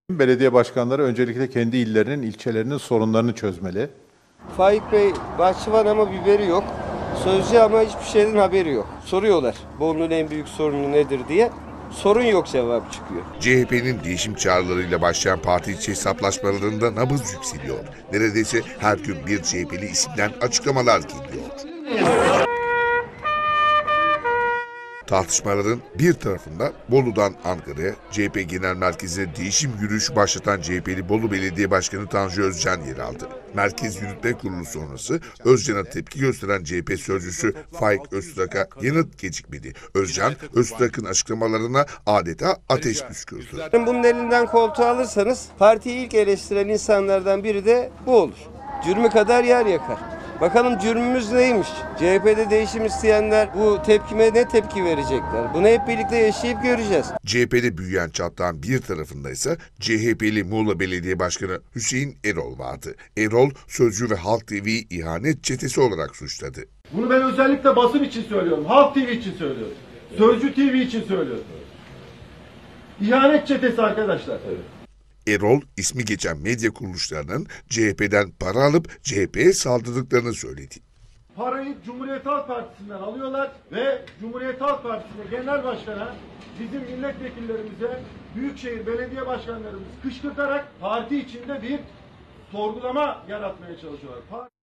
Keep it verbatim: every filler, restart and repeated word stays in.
Belediye başkanları öncelikle kendi illerinin, ilçelerinin sorunlarını çözmeli. Faik Bey bahçıvan ama biberi yok. Sözcü ama hiçbir şeyden haberi yok. Soruyorlar Bolu'nun en büyük sorunu nedir diye. Sorun yok cevap çıkıyor. C H P'nin değişim çağrılarıyla başlayan parti içi hesaplaşmalarında nabız yükseliyor. Neredeyse her gün bir C H P'li isimden açıklamalar geliyor. Tartışmaların bir tarafında Bolu'dan Ankara'ya C H P Genel Merkezi'ne değişim yürüyüşü başlatan C H P'li Bolu Belediye Başkanı Tanju Özcan yer aldı. Merkez Yürütme Kurulu sonrası Özcan'a tepki gösteren C H P sözcüsü Faik Öztrak'a yanıt gecikmedi. Özcan, Öztrak'ın açıklamalarına adeta ateş püskürdü. Bunun elinden koltuğu alırsanız partiyi ilk eleştiren insanlardan biri de bu olur. Cürmü kadar yer yakar. Bakalım cürmümüz neymiş? C H P'de değişim isteyenler bu tepkime ne tepki verecekler? Bunu hep birlikte yaşayıp göreceğiz. C H P'de büyüyen çatlağın bir tarafında ise C H P'li Muğla Belediye Başkanı Hüseyin Erol vardı. Erol, Sözcü ve Halk T V'yi ihanet çetesi olarak suçladı. Bunu ben özellikle basın için söylüyorum, Halk T V için söylüyorum, Sözcü T V için söylüyorum. İhanet çetesi arkadaşlar. Evet. Erol, ismi geçen medya kuruluşlarının C H P'den para alıp C H P'ye saldırdıklarını söyledi. Parayı Cumhuriyet Halk Partisi'nden alıyorlar ve Cumhuriyet Halk Partisi'ne, genel başkana, bizim milletvekillerimize, büyükşehir belediye başkanlarımız kışkırtarak parti içinde bir sorgulama yaratmaya çalışıyorlar.